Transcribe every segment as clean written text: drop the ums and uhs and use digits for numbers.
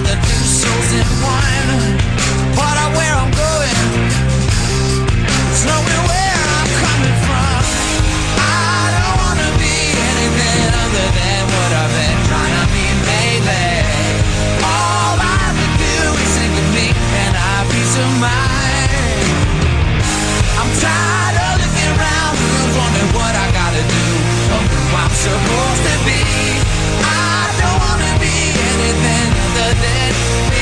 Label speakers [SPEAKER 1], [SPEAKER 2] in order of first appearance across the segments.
[SPEAKER 1] the two souls in one. Part of where I'm going, it's knowing where I'm coming from. I don't wanna be anything other than what I've been trying to be lately. All I have to do is think of me and I have peace of mind. I'm tired of looking around, who's wondering what I gotta do, or who I'm supposed to be. I don't wanna be anything other than me.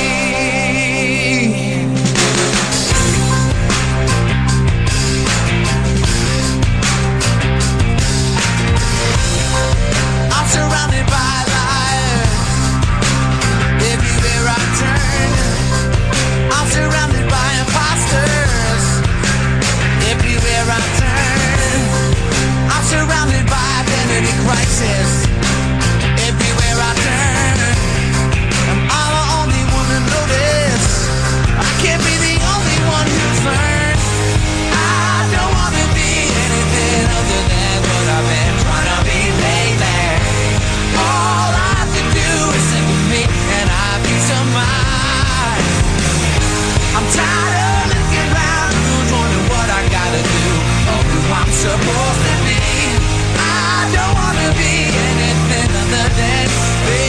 [SPEAKER 1] I'm surrounded by liars everywhere I turn. I'm surrounded by imposters everywhere I turn. I'm surrounded by identity crisis everywhere I turn. Am I the only one to notice? I can't be the only one who's learned. I don't wanna be anything other than what I've been trying to be lately. All I have to do is think of me and I have peace of mind. I'm tired of looking around, who's wondering what I gotta do, or who I'm supposed to be. I don't wanna be anything other than me.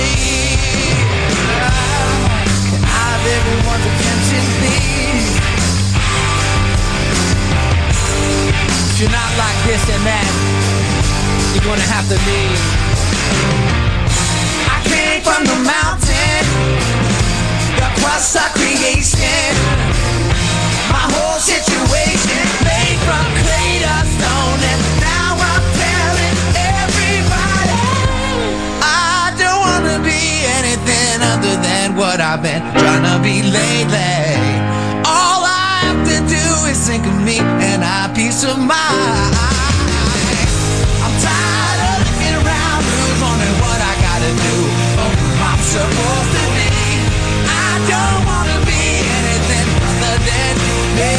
[SPEAKER 1] Can I have everyone's attention, please? If you're not like this and that, you're gonna have to leave. I came from the mountain, the crust of creation. My whole situation made from clay to stone, and now I'm telling everybody I don't wanna be anything other than what I've been trying to be lately. All I have to do is think of me and I have peace of mind. I'm tired of looking around, who's wondering what I gotta do, or who I'm supposed to be. I don't wanna be anything other than me.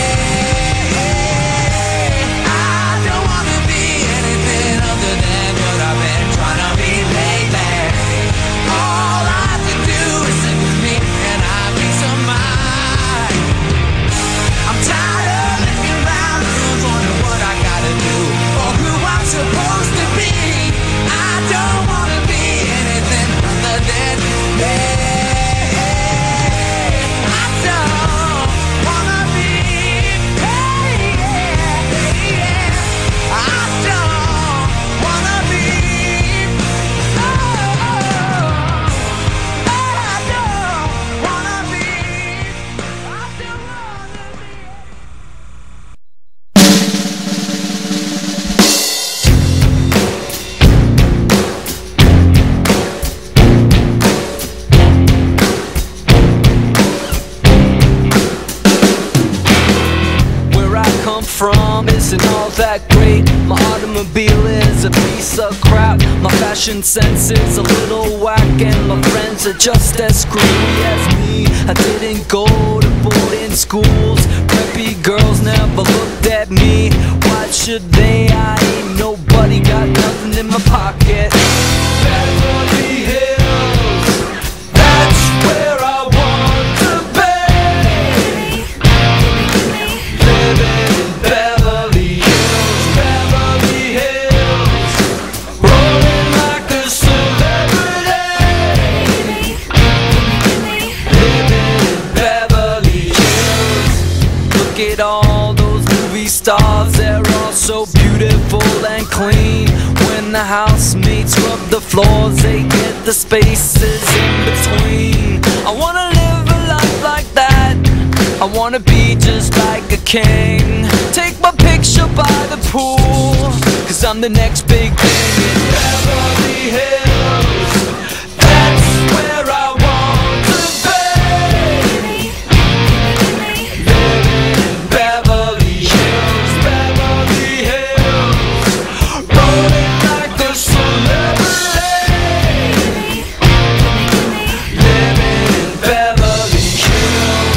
[SPEAKER 1] I don't wanna be anything other than what I've been trying to be lately. All I have to do is think of me and I have peace of mind. I'm tired of looking around, who's wondering what I gotta do, or who I'm supposed to be. I don't wanna be anything other than me. I don't wanna be, I don't wanna be, I don't wanna be, I don't wanna be.
[SPEAKER 2] Where I come from isn't all that great. My automobile is a piece of crap. My fashion sense is a little whack, and my friends are just as screwy as me. I didn't go to boarding schools. Preppy girls never looked at me. Why should they? I ain't nobody, got nothing in my pocket. Beverly Hills, that's where I want to be. Living in Beverly Hills, Beverly Hills, rolling like a celebrity. Living in Beverly Hills. Look at all those movie stars, they're all so beautiful and clean. When the housemates rub the floors, they get the spaces in between. I wanna live a life like that. I wanna be just like a king. Take my picture by the pool, 'cause I'm the next big thing in Beverly Hills. That's where I want to be. Living in Beverly Hills, Beverly Hills, rolling like a celebrity. Living in Beverly Hills.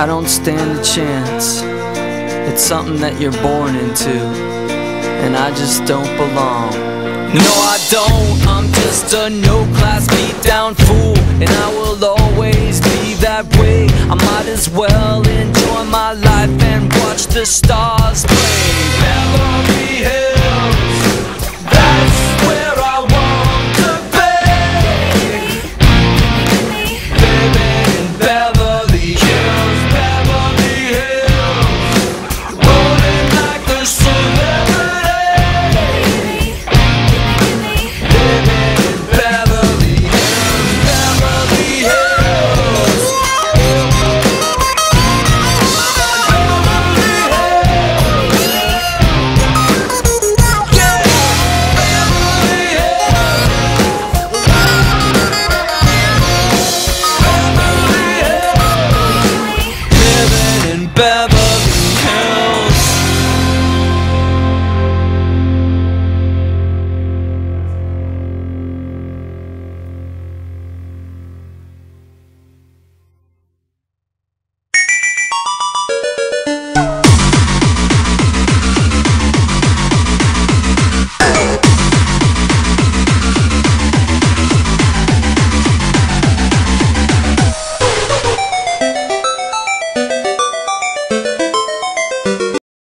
[SPEAKER 2] I don't stand a chance. It's something that you're born into, and I just don't belong. No, I don't. I'm just a no-class beat-down fool, and I will always be that way. I might as well enjoy my life and watch the stars play.